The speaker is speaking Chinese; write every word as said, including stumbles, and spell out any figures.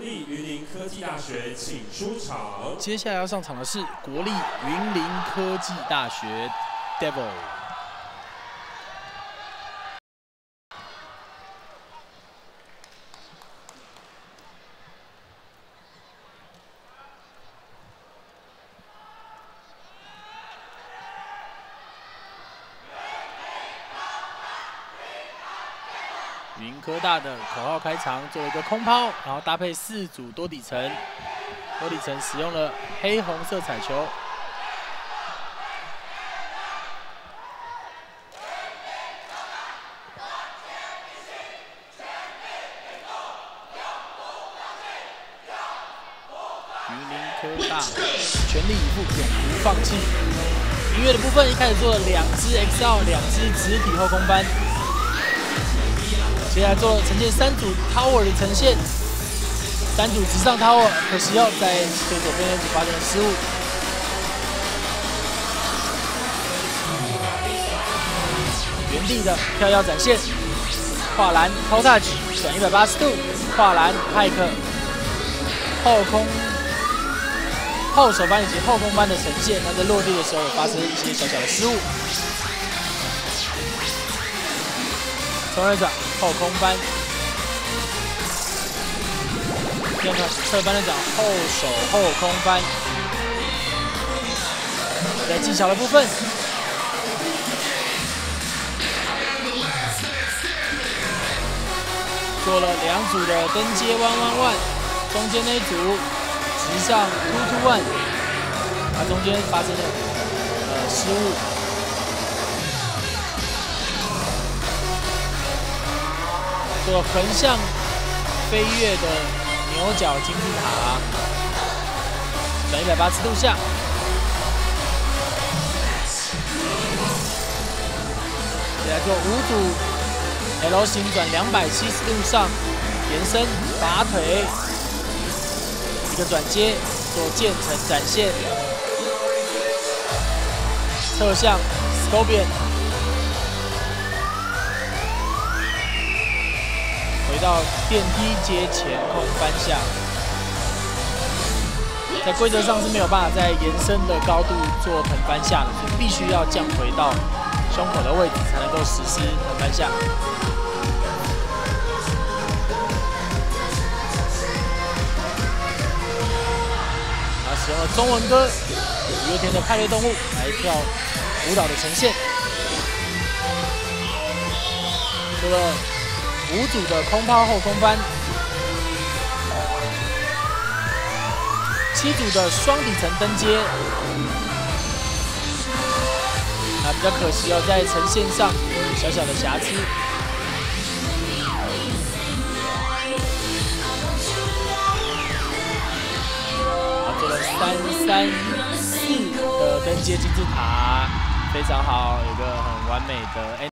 立云林科技大学请出场。 接下来要上场的是国立云林科技大学 Devil。 云科大的口号开场，做了一个空抛，然后搭配四组多底层，多底层使用了黑红色彩球。云林科大全力以赴，永不放弃。音乐的部分一开始做了两支 X L， 两支直体后空翻。 接下来做了呈现三组 tower 的呈现，三组直上 tower， 可惜哦，在最左边那组发生了失误。原地的跳跃展现，跨栏 toe touch 转一百八十度，跨栏 hike 后空后手翻以及后空翻的呈现，那在落地的时候也发生一些小小的失误。 冲人转后空翻，第二个侧翻的掌后手后空翻。在技巧的部分，做了两组的登阶弯弯弯，中间那一组直上突突弯，它中间发生了呃失误。 做横向飞跃的牛角金字塔，转一百八十度下。再来做五组 L 型转两百七十度上，延伸拔腿，一个转接做渐层展现，侧向 Scorpion。 回到电梯接前空翻下，在规则上是没有办法在延伸的高度做横翻下的，所以必须要降回到胸口的位置才能够实施横翻下。啊，使用了中文歌五月天的《派对动物》来跳舞蹈的呈现，除了。 五组的空抛后空翻，七组的双底层登阶，啊，比较可惜哦，在呈现上小小的瑕疵。啊，做了三三四的登阶金字塔，非常好，有一个很完美的。